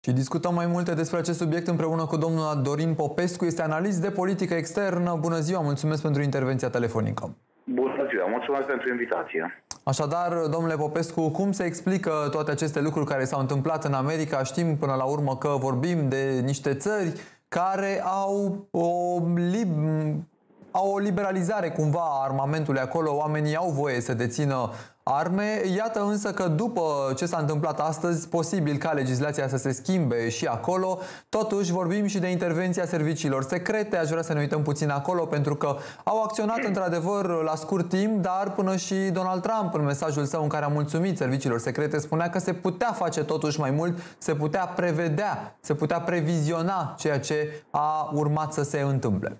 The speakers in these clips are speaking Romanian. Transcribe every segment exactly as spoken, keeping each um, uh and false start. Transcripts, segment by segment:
Și discutăm mai multe despre acest subiect împreună cu domnul Dorin Popescu, este analist de politică externă. Bună ziua, mulțumesc pentru intervenția telefonică. Bună ziua, mulțumesc pentru invitație. Așadar, domnule Popescu, cum se explică toate aceste lucruri care s-au întâmplat în America? Știm până la urmă că vorbim de niște țări care au o, lib au o liberalizare cumva a armamentului acolo, oamenii au voie să dețină arme. Iată însă că după ce s-a întâmplat astăzi, posibil ca legislația să se schimbe și acolo. Totuși vorbim și de intervenția serviciilor secrete. Aș vrea să ne uităm puțin acolo, pentru că au acționat într-adevăr la scurt timp, dar până și Donald Trump, în mesajul său în care a mulțumit serviciilor secrete, spunea că se putea face totuși mai mult, se putea prevedea, se putea previziona ceea ce a urmat să se întâmple.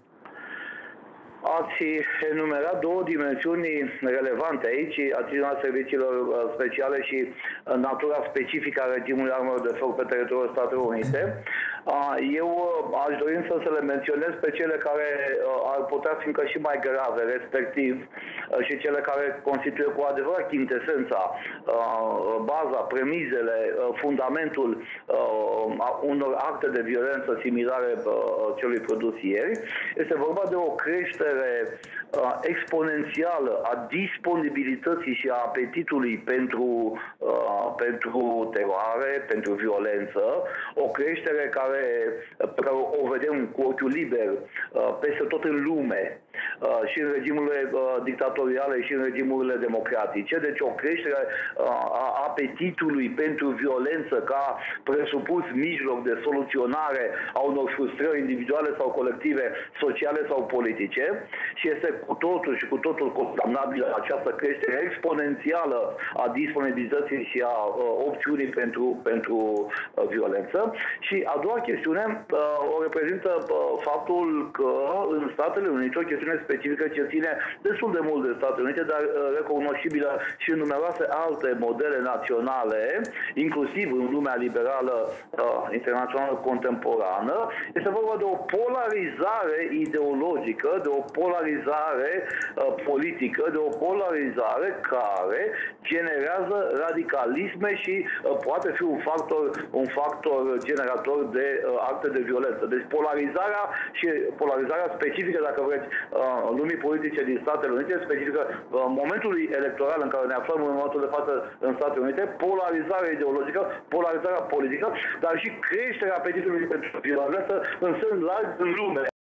Ați enumerat două dimensiuni relevante aici, acțiunea serviciilor speciale și natura specifică a regimului armelor de foc pe teritoriul Statelor Unite. Eu aș dori să le menționez pe cele care ar putea fi încă și mai grave, respectiv și cele care constituie cu adevărat chintesența, baza, premizele, fundamentul unor acte de violență similare celui produs ieri. Este vorba de o creștere exponențială a disponibilității și a apetitului pentru, pentru teroare, pentru violență, o creștere care o vedem cu ochiul liber peste tot în lume, și în regimurile dictatoriale și în regimurile democratice. Deci o creștere a apetitului pentru violență ca presupus mijloc de soluționare a unor frustrări individuale sau colective, sociale sau politice, și este cu totul și cu totul condamnabilă această creștere exponențială a disponibilității și a opțiunii pentru, pentru violență. Și a doua chestiune o reprezintă faptul că în Statele Unite, o chestiune specifică ce ține destul de mult de Statele Unite, dar recunoscibilă și în numeroase alte modele naționale, inclusiv în lumea liberală internațională contemporană, este vorba de o polarizare ideologică, de o polarizare politică, de o polarizare care generează radicalisme și poate fi un factor, un factor generator de acte de violență. Deci polarizarea și polarizarea specifică, dacă vreți, lumii politice din Statele Unite, specifică momentului electoral în care ne aflăm în momentul de față în Statele Unite, polarizarea ideologică, polarizarea politică, dar și creșterea apetitului pentru violență în sens larg în lume.